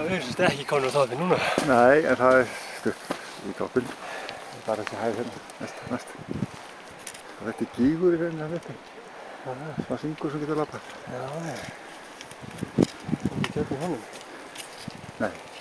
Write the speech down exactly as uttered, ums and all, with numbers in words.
við erum svolítið ekki komin á toppinn núna. Nei, en það er stutt í toppinn. Bara þessi hæð hérna, næst, næst. Og þetta er gígur í rauninni að þetta. Það syngur sem getur labbað. Já, nei. Þú ekki tjöfn í honum? Nei.